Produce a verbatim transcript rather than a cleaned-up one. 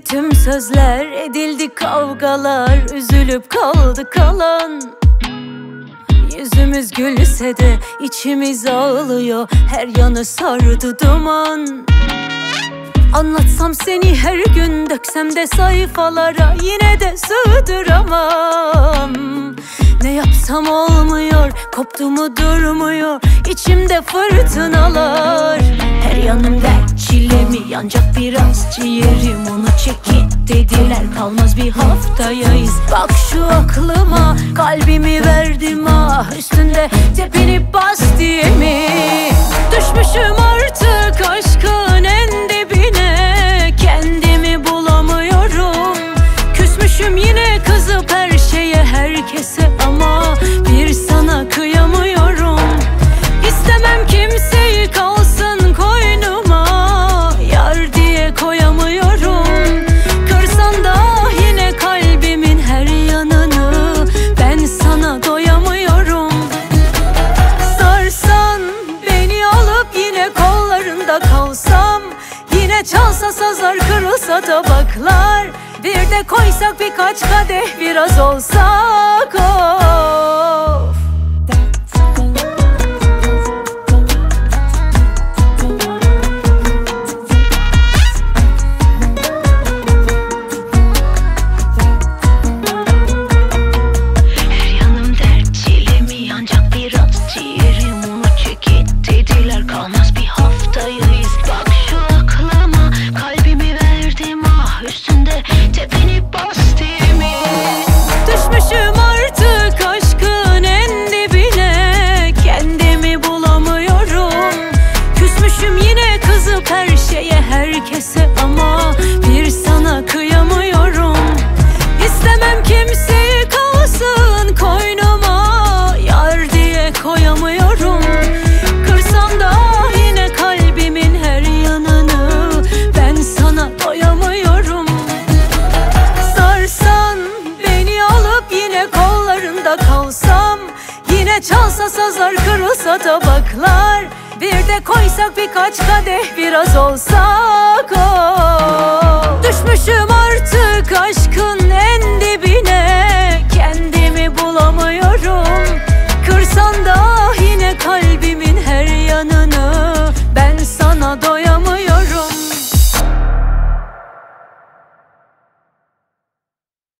Tüm sözler edildi, kavgalar, üzülüp kaldı kalan. Yüzümüz gülse de içimiz ağlıyor, her yanı sardı duman. Anlatsam seni her gün, döksem de sayfalara, yine de sığdıramam. Ne yapsam olmuyor, koptu mu durmuyor, içimde fırtınalar. Her yanım dert, çile mi yanacak biraz ciğerim, onu çekit dediler, kalmaz bir haftayayız. Bak şu aklıma, kalbimi verdim ah, üstünde tepinip bas diye mi? Düşmüşüm artık aşkın en dibine, kendimi bulamıyorum. Küsmüşüm yine kızıp her şeye herkese, ama bir sana kıyamıyorum. İstemem kimseyi kalsın koynuma, yar diye koyamıyorum. Kırsan da yine kalbimin her yanını, ben sana doyamıyorum. Sarsan beni alıp yine kollarında kalsam, yine çalsa sazlar, kırılsa tabaklar, bir de koysak birkaç kadeh biraz olsak of. Her yanım dert, çile mi yanacak biraz ciğerim, onu çekit dediler, kalmaz bir haftayız. Bak şu aklıma, kalbimi verdim ah, üstünde tepinip bastım. Düşmüşüm artık aşkın en dibine, kendimi bulamıyorum. Küsmüşüm yine kızıp her şeye herkese, ama bir sana kıyamıyorum. İstemem kimseyi kalsın koynuma, yar diye koyamıyorum. Kırsan da yine kalbimin her yanını, ben sana doyamıyorum. Sarsan beni alıp yine kollarında kalsam, yine çalsa sazlar, kırılsa tabaklar, bir de koysak birkaç kadeh biraz olsak of. Düşmüşüm